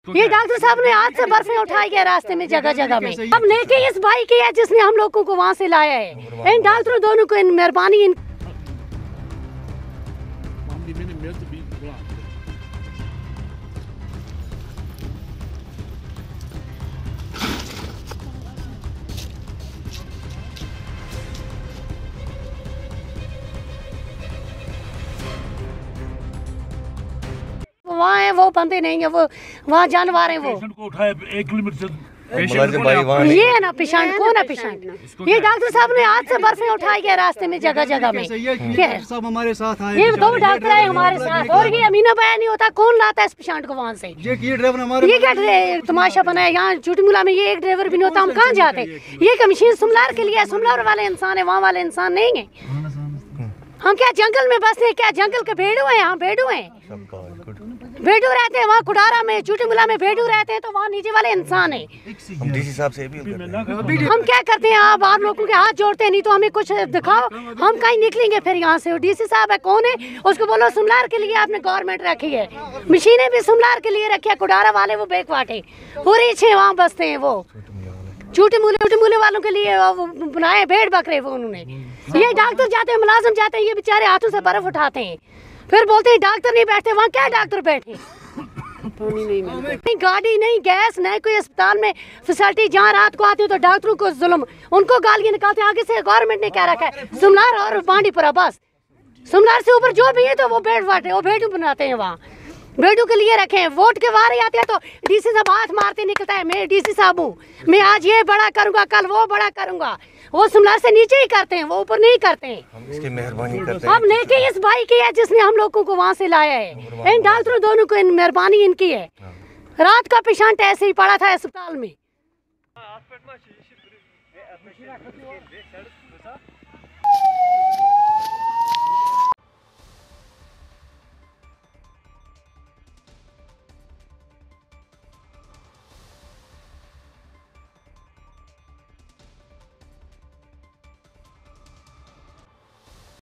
ये डॉक्टर साहब ने हाथ से बर्फें उठाई है रास्ते में जगह जगह में। अब नेकी इस भाई की है जिसने हम लोगों को वहाँ से लाया है। इन डॉक्टरों दोनों को इन मेहरबानी इन वहाँ है, वो बंदे नहीं है, वो वहाँ जानवर है। वो को उठाया 1 किलोमीटर ये है ना पेशेंट, कौन है पेशेंट? ये डॉक्टर साहब ने हाथ से बर्फें उठाई है रास्ते में जगह जगह में। सब हमारे साथ आए, ये 2 डॉक्टर है हमारे साथ, और ये अमीना बया नहीं होता, कौन लाता है इस पेशेंट को वहाँ से? ये ड्राइवर हमारे, ये क्या तमाशा बनाया यहाँ चुटमुला में? ये एक ड्राइवर भी नहीं होता, हम कहाँ जाते? ये का मशीन सुमलार के लिए, सुमलार वाले इंसान है, वहाँ वाले इंसान नहीं है। हम क्या जंगल में बसते हैं? क्या जंगल के भेड़ू हैं? यहाँ भेड़ू हैं, भेड़ू रहते हैं वहाँ कुडारा में, चुटमुला में भेड़ू रहते हैं, तो वहाँ नीचे वाले इंसान है। हम डीसी साहब से हम क्या करते हैं? आप लोगों के हाथ जोड़ते हैं, नहीं तो हमें कुछ दिखाओ, हम कहीं निकलेंगे फिर यहाँ से। डीसी साहब है, कौन है? उसको बोलो सुमलार के लिए आपने गवर्नमेंट रखी है, मशीनें भी सुमलार के लिए रखी है। कुडारा वाले वो बेकवाटे पूरी 6 वहाँ बसते हैं, वो चुटमुले वालों के लिए बनाए भेड़ बकरे वो उन्होंने। ये डॉक्टर जाते हैं, मुलाजिम जाते हैं, ये बेचारे हाथों से बर्फ उठाते हैं, फिर बोलते हैं डॉक्टर नहीं बैठते। वहाँ क्या डॉक्टर बैठे? नहीं गाड़ी, नहीं गैस, नहीं कोई अस्पताल में फैसिलिटी। जहाँ रात को आते हो तो डॉक्टरों को जुल्म, उनको गालियाँ निकालते हैं। आगे से गवर्नमेंट ने क्या रखा है? सुमलार और बांडीपुरा, बस सुमलार से ऊपर जो भी है तो वो भेड़ बाटे, वो भेड़ू बनाते हैं, वहाँ भेड़ू के लिए रखे हैं। वोट के बारे आते हैं तो डीसी साहब हाथ मारते निकलता है, मैं डीसी साहब हूँ, मैं आज ये बड़ा करूँगा, कल वो बड़ा करूँगा। वो सुमलार से नीचे ही करते हैं, वो ऊपर नहीं करते हैं। हम इसकी मेहरबानी करते हैं। अब नेकी इस भाई की है जिसने हम लोगों को वहाँ से लाया है। इन डॉक्टरों दोनों को इन मेहरबानी इनकी है। रात का पेशेंट ऐसे ही पड़ा था अस्पताल में।